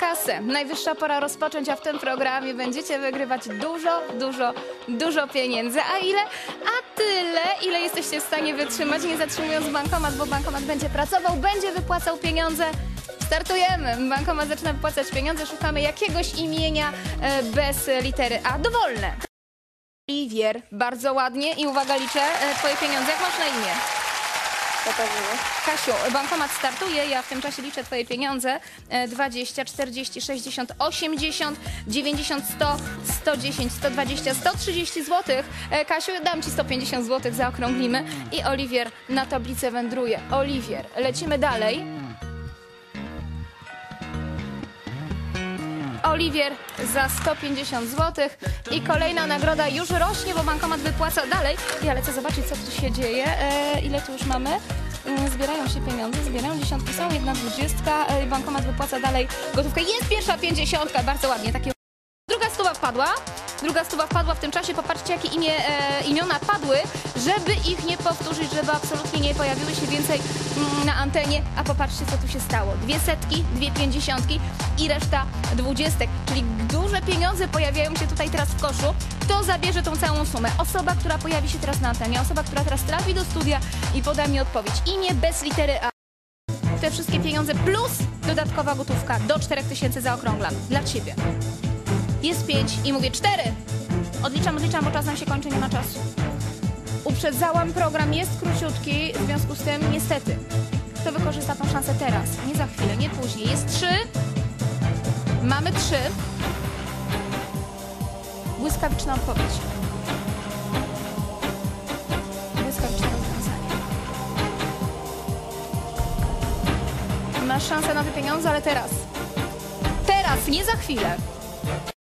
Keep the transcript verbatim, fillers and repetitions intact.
kasę. Najwyższa pora rozpocząć, a w tym programie będziecie wygrywać dużo, dużo, dużo pieniędzy. A ile? A tyle, ile jesteście w stanie wytrzymać, nie zatrzymując bankomat, bo bankomat będzie pracował, będzie wypłacał pieniądze. Startujemy. Bankomat zaczyna wypłacać pieniądze. Szukamy jakiegoś imienia e, bez litery A. Dowolne. Oliwier, bardzo ładnie i uwaga, liczę e, twoje pieniądze. Jak masz na imię? Kasiu, bankomat startuje, ja w tym czasie liczę twoje pieniądze. dwadzieścia, czterdzieści, sześćdziesiąt, osiemdziesiąt, dziewięćdziesiąt, sto, sto dziesięć, sto dwadzieścia, sto trzydzieści złotych. Kasiu, dam ci sto pięćdziesiąt złotych, zaokrąglimy. I Oliwier na tablicę wędruje. Oliwier, lecimy dalej. Oliwier za sto pięćdziesiąt złotych i kolejna nagroda już rośnie, bo bankomat wypłaca dalej. Ja lecę zobaczyć, co tu się dzieje. E, ile tu już mamy? E, zbierają się pieniądze, zbierają dziesiątki, są jedna dwudziestka. E, bankomat wypłaca dalej gotówkę. Jest pierwsza pięćdziesiątka, bardzo ładnie. Takie... Druga stuwa wpadła. Druga stuwa wpadła w tym czasie. Popatrzcie, jakie imię, e, imiona padły, żeby ich nie powtórzyć, żeby absolutnie nie pojawiły się więcej mm, na antenie. A popatrzcie, co tu się stało. Dwie setki, dwie pięćdziesiątki i reszta dwudziestek. Czyli duże pieniądze pojawiają się tutaj teraz w koszu. Kto zabierze tą całą sumę? Osoba, która pojawi się teraz na antenie. Osoba, która teraz trafi do studia i poda mi odpowiedź. Imię bez litery A. Te wszystkie pieniądze plus dodatkowa gotówka. Do czterech tysięcy zaokrąglam. Dla ciebie. Jest pięć i mówię cztery. Odliczam, odliczam, bo czas nam się kończy, nie ma czasu. Uprzedzałam, program jest króciutki, w związku z tym niestety. Kto wykorzysta tą szansę teraz? Nie za chwilę, nie później. Jest trzy. Mamy trzy. Błyskawiczna odpowiedź. Błyskawiczne rozwiązanie. Masz szansę na te pieniądze, ale teraz. Teraz, nie za chwilę.